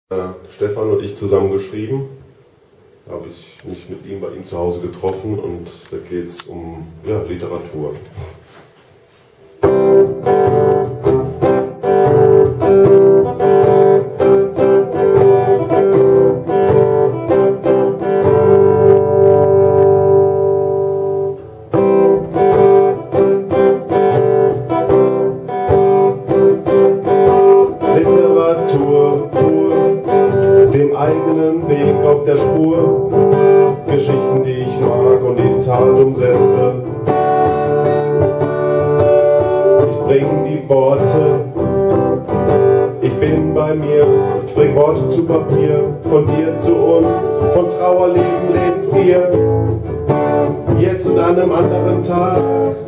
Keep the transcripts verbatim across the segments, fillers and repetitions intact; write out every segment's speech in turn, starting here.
Äh, Stefan und ich zusammen geschrieben. Da habe ich mich mit ihm bei ihm zu Hause getroffen und da geht es um ja, Literatur. Literatur pur, dem eigenen Weg auf der Spur, Geschichten, die ich mag und in die Tat umsetze. Ich bring die Worte, ich bin bei mir, bring Worte zu Papier, von dir zu uns, von Trauerleben, Lebensgier, jetzt und an einem anderen Tag.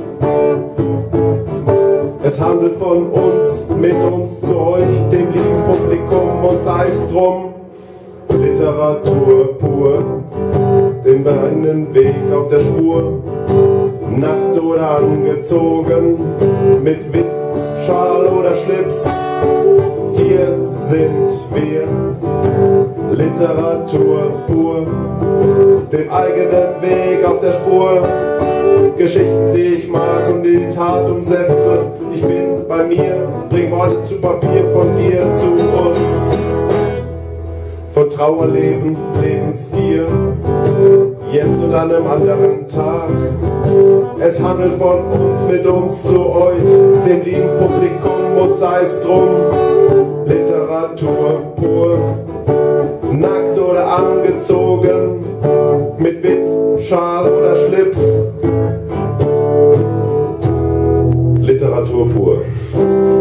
Es handelt von uns, mit uns zu euch, dem lieben Publikum, und sei es drum. Literatur pur, den beinahen Weg auf der Spur, nackt oder angezogen, mit Witz, Schal oder Schlips. Hier sind wir, Literatur pur, den eigenen Weg auf der Spur, Geschichten, die ich mag und in die Tat umsetze. Ich bin bei mir, bring Worte zu Papier, von dir zu uns. Von Trauerleben, Lebensgier, jetzt und an einem anderen Tag. Es handelt von uns, mit uns zu euch, dem lieben Publikum, und sei es drum. Literatur pur, nackt oder angezogen, mit Witz, Schal oder Schlips. Literatur pur.